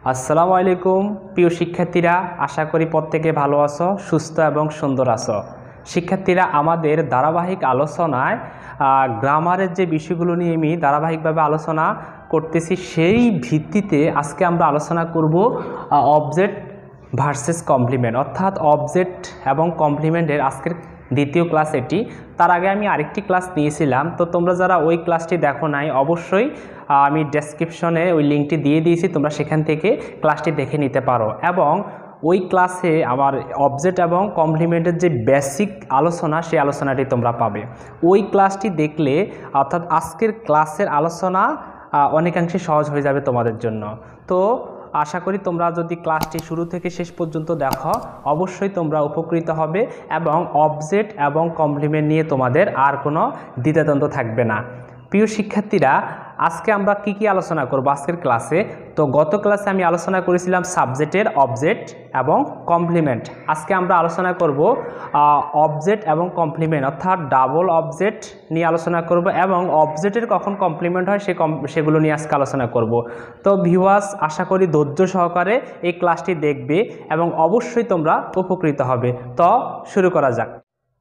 আসসালামু আলাইকুম প্রিয় শিক্ষার্থীরা, আশা করি প্রত্যেকে ভালো আছো, সুস্থ এবং সুন্দর আছো। শিক্ষার্থীরা, আমাদের ধারাবাহিক আলোচনায় গ্রামারের যে বিষয়গুলো নিয়ে আমি ধারাবাহিকভাবে আলোচনা করতেছি, সেই ভিত্তিতে আজকে আমরা আলোচনা করব অবজেক্ট ভার্সেস কমপ্লিমেন্ট, অর্থাৎ অবজেক্ট এবং কমপ্লিমেন্টের আজকের দ্বিতীয় ক্লাস এটি। তার আগে আমি আরেকটি ক্লাস নিয়েছিলাম, তো তোমরা যারা ওই ক্লাসটি দেখো নাই অবশ্যই আমি ডেসক্রিপশনে ওই লিঙ্কটি দিয়ে দিয়েছি, তোমরা সেখান থেকে ক্লাসটি দেখে নিতে পারো। এবং ওই ক্লাসে আমার অবজেক্ট এবং কমপ্লিমেন্টের যে বেসিক আলোচনা, সেই আলোচনাটি তোমরা পাবে ওই ক্লাসটি দেখলে। অর্থাৎ আজকের ক্লাসের আলোচনা অনেকাংশে সহজ হয়ে যাবে তোমাদের জন্য। তো আশা করি তোমরা যদি ক্লাসটি শুরু থেকে শেষ পর্যন্ত দেখো, অবশ্যই তোমরা উপকৃত হবে এবং অবজেক্ট এবং কমপ্লিমেন্ট নিয়ে তোমাদের আর কোনো দ্বিধাদ্বন্দ্ব থাকবে না। প্রিয় শিক্ষার্থীরা, আজকে আমরা কি আলোচনা করব আজকের ক্লাসে? তো গত ক্লাসে আমি আলোচনা করেছিলাম সাবজেক্টের অবজেক্ট এবং কমপ্লিমেন্ট। আজকে আমরা আলোচনা করব অবজেক্ট এবং কমপ্লিমেন্ট, অর্থাৎ ডাবল অবজেক্ট নিয়ে আলোচনা করব এবং অবজেক্টের কখন কমপ্লিমেন্ট হয় সেগুলো নিয়ে আজকে আলোচনা করব। তো ভিউয়ার্স, আশা করি ধৈর্য সহকারে এই ক্লাসটি দেখবে এবং অবশ্যই তোমরা উপকৃত হবে। তো শুরু করা যাক।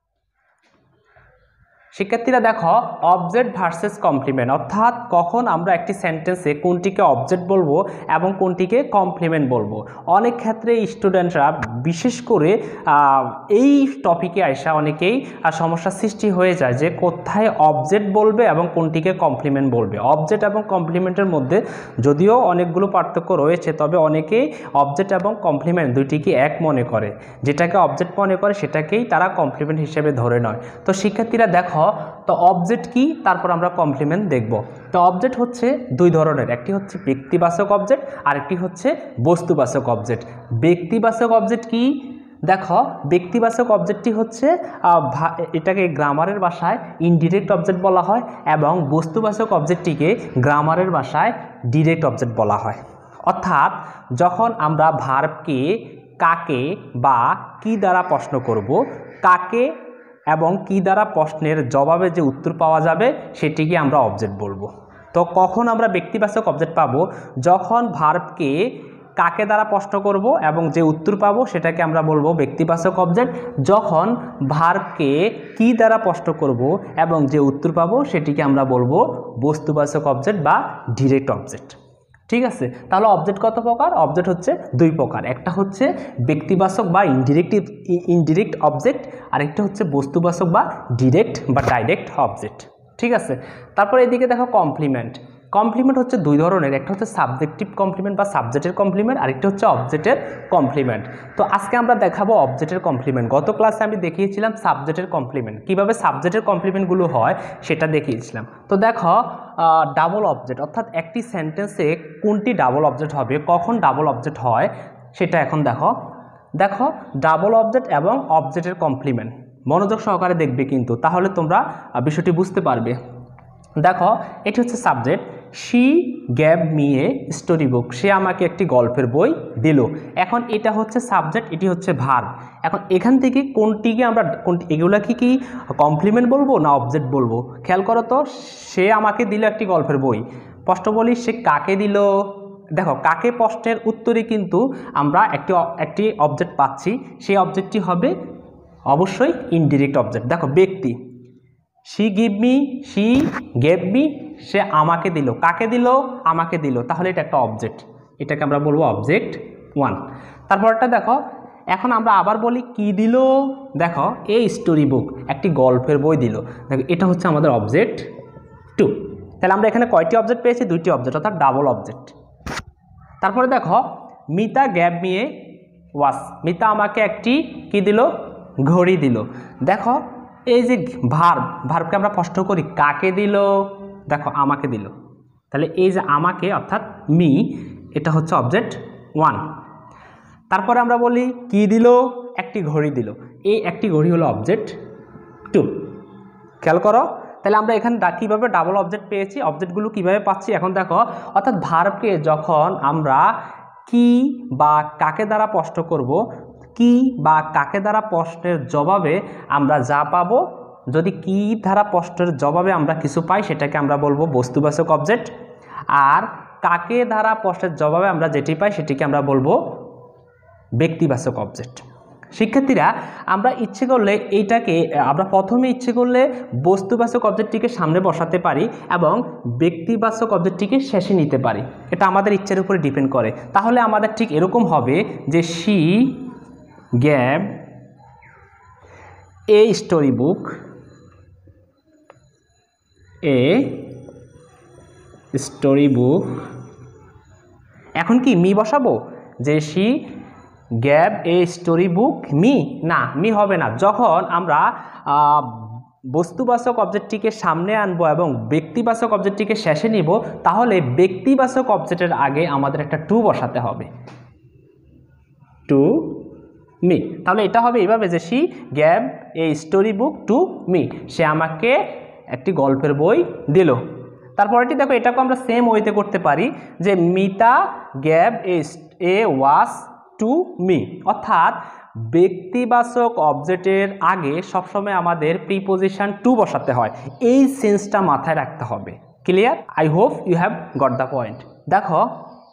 শিক্ষার্থীরা দেখো, অবজেক্ট ভার্সেস কমপ্লিমেন্ট, অর্থাৎ কখন আমরা একটি সেন্টেন্সে কোনটিকে অবজেক্ট বলবো এবং কোনটিকে কমপ্লিমেন্ট বলবো। অনেক ক্ষেত্রে স্টুডেন্টরা বিশেষ করে এই টপিকে আসা অনেকেই সমস্যার সৃষ্টি হয়ে যায় যে কোথায় অবজেক্ট বলবে এবং কোনটিকে কমপ্লিমেন্ট বলবে। অবজেক্ট এবং কমপ্লিমেন্টের মধ্যে যদিও অনেকগুলো পার্থক্য রয়েছে, তবে অনেকেই অবজেক্ট এবং কমপ্লিমেন্ট দুইটিকে এক মনে করে, যেটাকে অবজেক্ট মনে করে সেটাকেই তারা কমপ্লিমেন্ট হিসেবে ধরে নয়। তো শিক্ষার্থীরা দেখো, তো অবজেক্ট কি, তারপর আমরা কমপ্লিমেন্ট দেখব। তো অবজেক্ট হচ্ছে দুই ধরনের, একটি হচ্ছে ব্যক্তিবাচক অবজেক্ট আর একটি হচ্ছে বস্তুবাচক অবজেক্ট। ব্যক্তিবাচক অবজেক্ট কি? দেখো, ব্যক্তিবাচক অবজেক্টটি হচ্ছে এটাকে গ্রামারের ভাষায় ইনডিরেক্ট অবজেক্ট বলা হয় এবং বস্তুবাচক অবজেক্টটিকে গ্রামারের ভাষায় ডিরেক্ট অবজেক্ট বলা হয়। অর্থাৎ যখন আমরা ভার্বকে কাকে বা কি দ্বারা প্রশ্ন করব, কাকে এবং কি দ্বারা প্রশ্নের জবাবে যে উত্তর পাওয়া যাবে সেটিকে আমরা অবজেক্ট বলবো। তো কখন আমরা ব্যক্তিবাচক অবজেক্ট পাবো? যখন ভার্বকে কাকে দ্বারা প্রশ্ন করব এবং যে উত্তর পাবো সেটাকে আমরা বলবো ব্যক্তিবাচক অবজেক্ট। যখন ভার্বকে কি দ্বারা প্রশ্ন করব এবং যে উত্তর পাবো সেটিকে আমরা বলবো বস্তুবাচক অবজেক্ট বা ডিরেক্ট অবজেক্ট। ঠিক আছে, তাহলে অবজেক্ট কত প্রকার? অবজেক্ট হচ্ছে দুই প্রকার, একটা হচ্ছে ব্যক্তিবাচক বা ইনডিরেক্ট অবজেক্ট, আরেকটা হচ্ছে বস্তুবাচক বা ডিরেক্ট বা ডাইরেক্ট অবজেক্ট। ঠিক আছে, তারপরে এদিকে দেখো কমপ্লিমেন্ট। কমপ্লিমেন্ট হচ্ছে দুই ধরনের, একটা হচ্ছে সাবজেক্টিভ কমপ্লিমেন্ট বা সাবজেক্টের কমপ্লিমেন্ট, আরেকটা হচ্ছে অবজেক্টের কমপ্লিমেন্ট। তো আজকে আমরা দেখাবো অবজেক্টের কমপ্লিমেন্ট। গত ক্লাসে আমি দেখিয়েছিলাম সাবজেক্টের কমপ্লিমেন্ট, কিভাবে সাবজেক্টের কমপ্লিমেন্টগুলো হয় সেটা দেখিয়েছিলাম। তো দেখো, ডাবল অবজেক্ট, অর্থাৎ একটি সেন্টেন্সে কোনটি ডাবল অবজেক্ট হবে, কখন ডাবল অবজেক্ট হয় সেটা এখন দেখো ডাবল অবজেক্ট এবং অবজেক্টের কমপ্লিমেন্ট মনোযোগ সহকারে দেখবে কিন্তু, তাহলে তোমরা বিষয়টি বুঝতে পারবে। দেখো, এটি হচ্ছে subject, she gave me a story book, সে আমাকে একটি গল্পের বই দিল। এখন এটা হচ্ছে সাবজেক্ট, এটি হচ্ছে ভার্ব। এখন এখান থেকে কোনটিকে আমরা এগুলাকে কি কমপ্লিমেন্ট বলবো না অবজেক্ট বলবো? খেয়াল করো তো, সে আমাকে দিল একটি গল্পের বই, প্রশ্ন বলি সে কাকে দিল। দেখো, কাকে প্রশ্নের উত্তরে কিন্তু আমরা একটি অবজেক্ট পাচ্ছি, সেই অবজেক্টটি হবে অবশ্যই ইনডিরেক্ট অবজেক্ট। দেখো, ব্যক্তি, শি গেভ মি, সে আমাকে দিল, কাকে দিল? আমাকে দিল, তাহলে এটা একটা অবজেক্ট, এটাকে আমরা বলবো অবজেক্ট 1। তারপরটা দেখো, এখন আমরা আবার বলি কি দিল, দেখো এই স্টোরি বুক, একটি গল্পের বই দিল, দেখো এটা হচ্ছে আমাদের অবজেক্ট 2। তাহলে আমরা এখানে কয়টি অবজেক্ট পেয়েছি? দুইটি অবজেক্ট, অর্থাৎ ডাবল অবজেক্ট। তারপরে দেখো, Mita gave me a watch, Mita আমাকে একটি কি দিল? ঘড়ি দিল। দেখো, এই যে ভার্বকে আমরা প্রশ্ন করি কাকে দিল, দেখো আমাকে দিল, তাহলে এই যে আমাকে অর্থাৎ মি, এটা হচ্ছে অবজেক্ট 1। তারপরে আমরা বলি কি দিল? একটি ঘড়ি দিল, এই একটি ঘড়ি হলো অবজেক্ট 2। খেয়াল করো, তাহলে আমরা এখানে কীভাবে ডাবল অবজেক্ট পেয়েছি, অবজেক্টগুলো কীভাবে পাচ্ছি এখন দেখো। অর্থাৎ ভার্বকে যখন আমরা কি বা কাকে দ্বারা প্রশ্ন করব, কি বা কাকে দ্বারা প্রশ্নের জবাবে আমরা যা পাবো, যদি কি দ্বারা প্রশ্নের জবাবে আমরা কিছু পাই সেটাকে আমরা বলবো বস্তুবাচক অবজেক্ট। আর কাকে দ্বারা প্রশ্নের জবাবে আমরা যেটি পাই সেটিকে আমরা বলবো ব্যক্তিবাচক অবজেক্ট। শিক্ষার্থীরা আমরা ইচ্ছে করলে এইটাকে আমরা প্রথমে ইচ্ছে করলে বস্তুবাচক অবজেক্টটিকে সামনে বসাতে পারি এবং ব্যক্তিবাচক অবজেক্টটিকে শেষে নিতে পারি, এটা আমাদের ইচ্ছের উপরে ডিপেন্ড করে। তাহলে আমাদের ঠিক এরকম হবে যে she gave a story book এখন কি মি বসাবো যে she gave a story book me, না মি হবে না। যখন আমরা বস্তুবাচক অবজেক্টটিকে সামনে আনবো এবং ব্যক্তিবাচক অবজেক্টটিকে শেষে নিব, তাহলে ব্যক্তিবাচক অবজেক্টের আগে আমাদের একটা টু বসাতে হবে, টু মি। তাহলে এটা হবে এইভাবে যে she gave a story book to me, সে আমাকে একটি গল্পের বই দিল। তারপরেটি দেখো, এটাকে আমরা সেম ওয়েতে করতে পারি যে Mita gave a watch to me, অর্থাৎ ব্যক্তিবাচক অবজেক্টের আগে সবসময় আমাদের প্রিপোজিশন টু বসাতে হয়। এই সেন্সটা মাথায় রাখতে হবে। Clear? I hope you have got the point. দেখো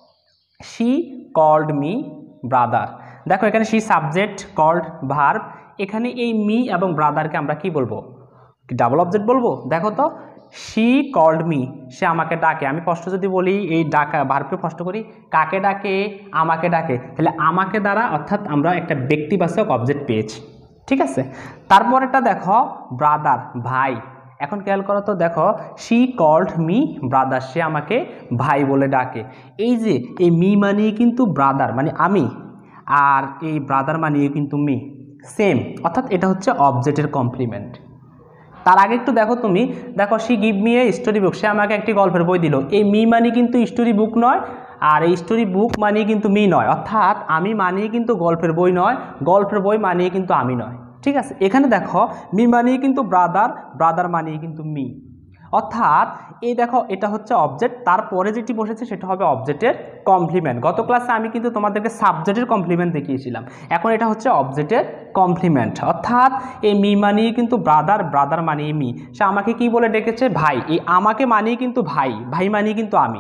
শি কল্ড মি ব্রাদার, দেখো এখানে শি সাবজেক্ট, কল্ড ভার্ব, এখানে এই মি এবং ব্রাদারকে আমরা কি বলবো? ডাবল অবজেক্ট বলবো। দেখো তো, শি কল্ড মি, সে আমাকে ডাকে। আমি প্রশ্ন যদি বলি এই ডাকা ভার্বকে প্রশ্ন করি, কাকে ডাকে? আমাকে ডাকে। তাহলে আমাকে দ্বারা অর্থাৎ আমরা একটা ব্যক্তিবাচক অবজেক্ট পেয়েছি। ঠিক আছে, তারপরেটা দেখো ব্রাদার, ভাই। এখন খেয়াল করো তো, দেখো শি কল্ড মি ব্রাদার, সে আমাকে ভাই বলে ডাকে। এই যে এই মি মানিয়ে কিন্তু ব্রাদার মানে আমি, আর এই ব্রাদার মানিয়ে কিন্তু মি, সেম, অর্থাৎ এটা হচ্ছে অবজেক্টের কমপ্লিমেন্ট। তার আগে একটু দেখো, তুমি দেখো she give me a story book, সে আমাকে একটি গল্পের বই দিল। এই মি মানি কিন্তু স্টোরি বুক নয়, আর এই স্টোরি বুক মানিয়ে কিন্তু মি নয়, অর্থাৎ আমি মানিয়ে কিন্তু গল্পের বই নয়, গল্পের বই মানিয়ে কিন্তু আমি নয়। ঠিক আছে, এখানে দেখো মি মানিয়ে কিন্তু ব্রাদার, ব্রাদার মানিয়ে কিন্তু মি, অর্থাৎ এই দেখো এটা হচ্ছে অবজেক্ট, তারপরে যেটি বসেছে সেটা হবে অবজেক্টের কমপ্লিমেন্ট। গত ক্লাসে আমি কিন্তু তোমাদেরকে সাবজেক্টের কমপ্লিমেন্ট দেখিয়েছিলাম, এখন এটা হচ্ছে অবজেক্টের কমপ্লিমেন্ট। অর্থাৎ এই মি মানিয়ে কিন্তু ব্রাদার, ব্রাদার মানিয়ে মি, সে আমাকে কি বলে ডেকেছে? ভাই। এই আমাকে মানিয়ে কিন্তু ভাই, ভাই মানিয়ে কিন্তু আমি।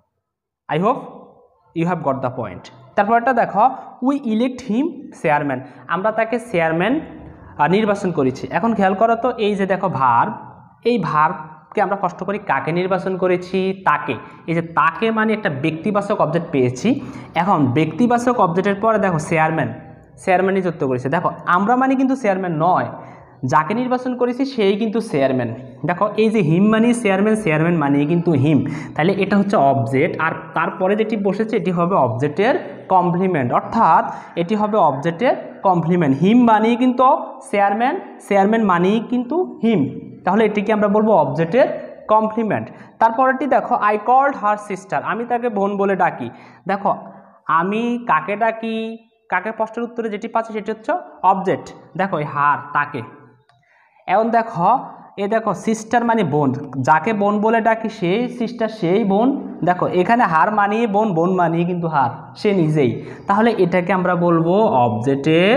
I hope you have got the point. তারপরটা দেখো উই ইলেক্ট হিম চেয়ারম্যান, আমরা তাকে চেয়ারম্যান নির্বাচন করেছি। এখন খেয়াল করো তো, এই যে দেখো ভার্ব, এই ভার্বকে আমরা কষ্ট করি কাকে নির্বাচন করেছি? তাকে। এই যে তাকে মানে একটা ব্যক্তিবাচক অবজেক্ট পেয়েছি। এখন ব্যক্তিবাচক অবজেক্টের পরে দেখো চেয়ারম্যান, চেয়ারম্যানই যুক্ত করেছে। দেখো আমরা মানে কিন্তু চেয়ারম্যান নয়, যাকে নির্বাচন করেছি সেই কিন্তু চেয়ারম্যান। দেখো এই যে হিম মানি চেয়ারম্যান, চেয়ারম্যান মানিয়ে কিন্তু হিম, তাহলে এটা হচ্ছে অবজেক্ট, আর তারপরে যেটি বসেছে এটি হবে অবজেক্টের কমপ্লিমেন্ট, অর্থাৎ এটি হবে অবজেক্টের কমপ্লিমেন্ট। হিম মানিয়ে কিন্তু চেয়ারম্যান, চেয়ারম্যান মানিয়ে কিন্তু হিম, তাহলে এটিকে আমরা বলবো অবজেক্টের কমপ্লিমেন্ট। তারপরেটি দেখো আই কল্ড হার সিস্টার, আমি তাকে বোন বলে ডাকি। দেখো আমি কাকে ডাকি, কাকে প্রশ্নের উত্তরে যেটি পাচ্ছি সেটি হচ্ছে অবজেক্ট। দেখো এই হার, তাকে। এখন দেখো এ দেখো সিস্টার মানে বোন, যাকে বোন বলে ডাকি সেই সিস্টার, সেই বোন। দেখো এখানে হার মানিয়ে বোন, বোন মানিয়ে কিন্তু হার, সে নিজেই। তাহলে এটাকে আমরা বলবো অবজেক্টের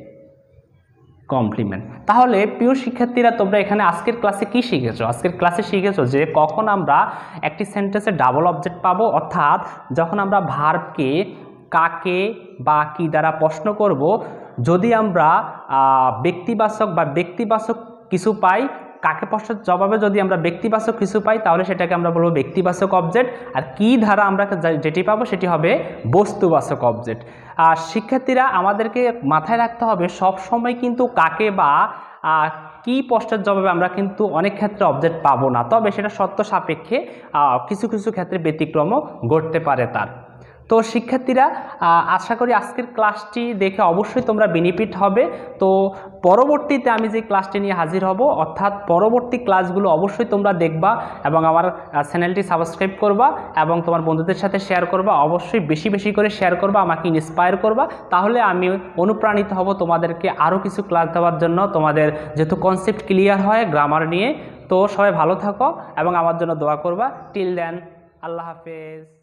কমপ্লিমেন্ট। তাহলে প্রিয় শিক্ষার্থীরা, তোমরা এখানে আজকের ক্লাসে কি শিখেছো? আজকের ক্লাসে শিখেছো যে কখন আমরা একটি সেন্টেন্সে ডাবল অবজেক্ট পাবো, অর্থাৎ যখন আমরা ভার্বকে কাকে বা কি দ্বারা প্রশ্ন করব, যদি আমরা ব্যক্তিবাচক বা ব্যক্তিবাচক কিছু পাই, কাকে প্রশ্নের জবাবে যদি আমরা ব্যক্তিবাচক কিছু পাই, তাহলে সেটাকে আমরা বলবো ব্যক্তিবাচক অবজেক্ট। আর কি দ্বারা আমরা যেটি পাবো সেটি হবে বস্তুবাচক অবজেক্ট। আর শিক্ষার্থীরা আমাদেরকে মাথায় রাখতে হবে, সব সময় কিন্তু কাকে বা কি প্রশ্নের জবাবে আমরা কিন্তু অনেক ক্ষেত্রে অবজেক্ট পাবো না, তবে সেটা শর্ত সাপেক্ষে কিছু কিছু ক্ষেত্রে ব্যতিক্রমও ঘটতে পারে তার। তো শিক্ষার্থীরা, আশা করি আজকের ক্লাসটি দেখে অবশ্যই তোমরা বেনিফিট হবে। তো পরবর্তীতে আমি যে ক্লাসটি নিয়ে হাজির হব, অর্থাৎ পরবর্তী ক্লাসগুলো অবশ্যই তোমরা দেখবা এবং আমার চ্যানেলটি সাবস্ক্রাইব করবা এবং তোমার বন্ধুদের সাথে শেয়ার করবা। অবশ্যই বেশি বেশি করে শেয়ার করবা, আমাকে ইন্সপায়ার করবা, তাহলে আমি অনুপ্রাণিত হব তোমাদেরকে আরও কিছু ক্লাস দেওয়ার জন্য, তোমাদের যেহেতু কনসেপ্ট ক্লিয়ার হয় গ্রামার নিয়ে। তো সবাই ভালো থাকো এবং আমার জন্য দোয়া করবা। টিল দেন, আল্লাহ হাফেজ।